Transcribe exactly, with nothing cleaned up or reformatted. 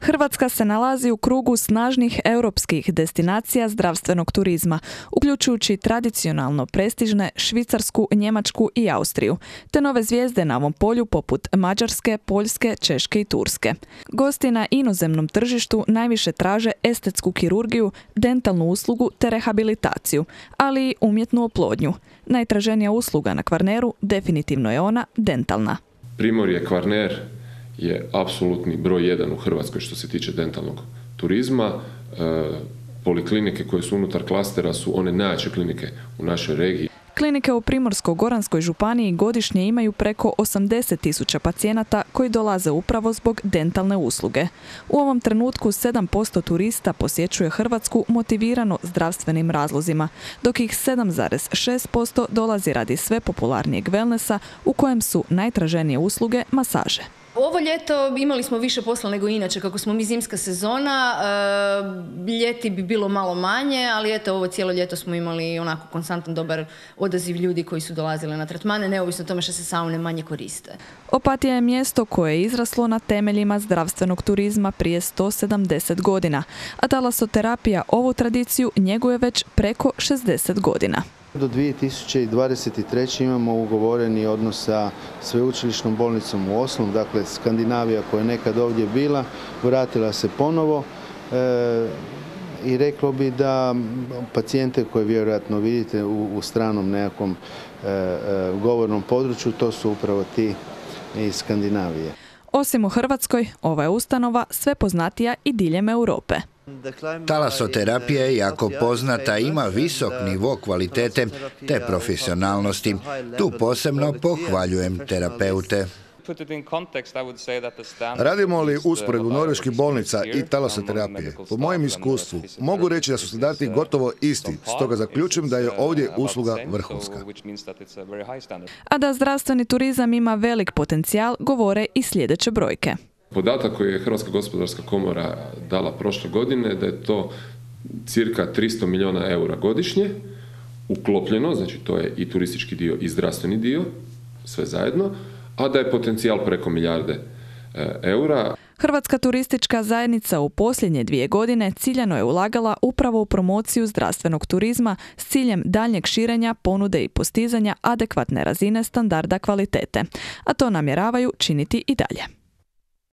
Hrvatska se nalazi u krugu snažnih europskih destinacija zdravstvenog turizma, uključujući tradicionalno prestižne Švicarsku, Njemačku i Austriju, te nove zvijezde na ovom polju poput Mađarske, Poljske, Češke i Turske. Gosti na inozemnom tržištu najviše traže estetsku kirurgiju, dentalnu uslugu te rehabilitaciju, ali i umjetnu oplodnju. Najtraženija usluga na Kvarneru definitivno je ona dentalna. Primorje Kvarner je apsolutni broj jedan u Hrvatskoj što se tiče dentalnog turizma. E, poliklinike koje su unutar klastera su one najjače klinike u našoj regiji. Klinike u Primorsko-goranskoj županiji godišnje imaju preko osamdeset tisuća pacijenata koji dolaze upravo zbog dentalne usluge. U ovom trenutku sedam posto turista posjećuje Hrvatsku motivirano zdravstvenim razlozima, dok ih sedam zarez šest posto dolazi radi sve popularnijeg wellnessa u kojem su najtraženije usluge masaže. Ovo ljeto imali smo više posla nego inače, kako smo mi zimska sezona, e, ljeti bi bilo malo manje, ali eto ovo cijelo ljeto smo imali onako konstantan dobar odaziv ljudi koji su dolazili na tretmane, neovisno o tome što se saune manje koriste. Opatija je mjesto koje je izraslo na temeljima zdravstvenog turizma prije sto sedamdeset godina, a talasoterapija ovu tradiciju njeguje već preko šezdeset godina. Do dvije tisuće dvadeset treće imamo ugovoreni odnos sa sveučilišnom bolnicom u Oslu, dakle Skandinavija koja je nekad ovdje bila, vratila se ponovo e, i reklo bi da pacijente koje vjerojatno vidite u, u stranom nekakvom e, e, govornom području, to su upravo ti iz Skandinavije. Osim u Hrvatskoj, ova je ustanova sve poznatija i diljem Europe. Talasoterapija je jako poznata, ima visok nivo kvalitete te profesionalnosti. Tu posebno pohvaljujem terapeute. Radimo li usporedbu norveških bolnica i talasoterapije? Po mojem iskustvu mogu reći da su standardi gotovo isti, stoga zaključujem da je ovdje usluga vrhunska. A da zdravstveni turizam ima velik potencijal, govore i sljedeće brojke. Podatak koji je Hrvatska gospodarska komora dala prošle godine da je to cirka tristo milijuna eura godišnje uklopljeno, znači to je i turistički dio i zdravstveni dio, sve zajedno, a da je potencijal preko milijarde eura. Hrvatska turistička zajednica u posljednje dvije godine ciljano je ulagala upravo u promociju zdravstvenog turizma s ciljem daljnjeg širenja ponude i postizanja adekvatne razine standarda kvalitete, a to namjeravaju činiti i dalje.